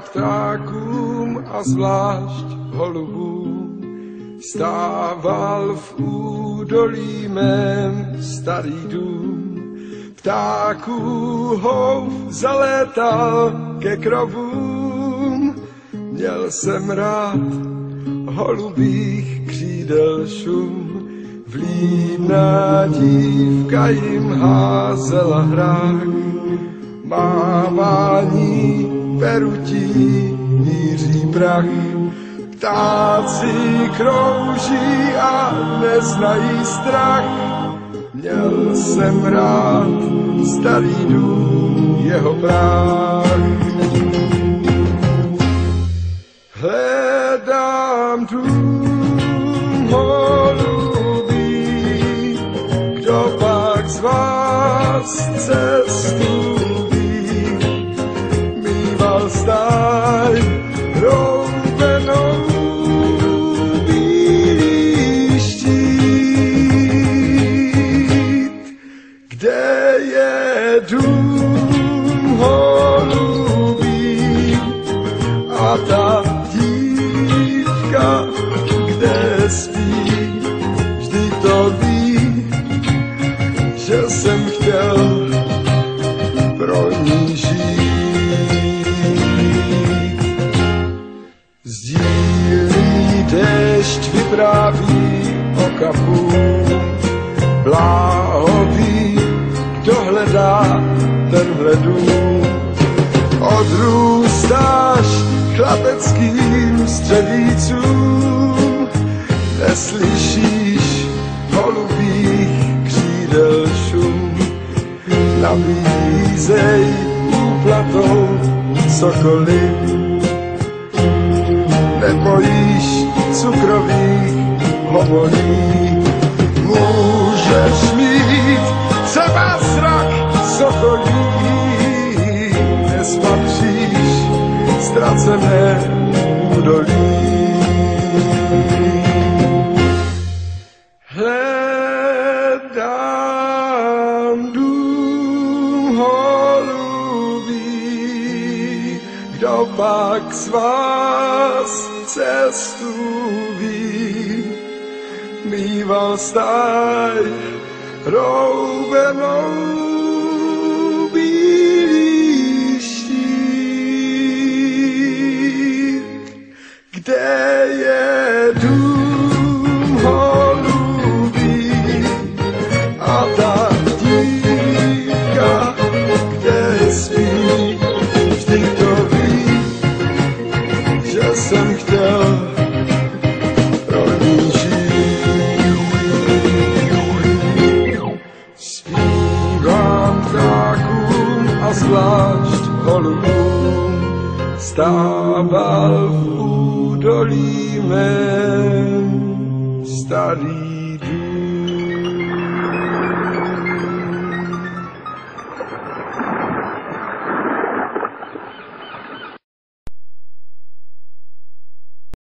ptákům a zvlášť holubům. Stával v údolí mém starý dům. Ptáků houf zalétal ke krovům. Měl jsem rád holubých křídel šum. Vlídná dívka jim házela hrách. Mávání perutí míří prach. Ptáci krouží a neznají strach. Měl jsem rád starý dům, jeho prach. Hledám dům holubý, kdo pak z vás cestu ví. Mýval stáj roubenou bílý štít. Kde je dům holubý a ta dívka, kde spí? Vždy to ví, že jsem chtěl pro ní žít. Sdílí déšť vypráví o kapu. Bláhový, kdo hledá tenhle dům. Odrůstáš chlapeckým středícům. Neslyšíš holubých křídel šum. Nabízej úplatou sokoly. Nebojíš cukrových hovolí. Můžeš mít třeba zrak sokolí. Nespatříš ztracené údolí. Hledám dům holubý, kdo pak z vás cestu ví. Mýval stáj roubenou bílý štít. Kde je dům holubý a ta dívka, kde spí? Vždy to ví, že jsem chtěl pro ní žít. Zpívám ptákům a zvlášť holubům. Stával v údolí mém starý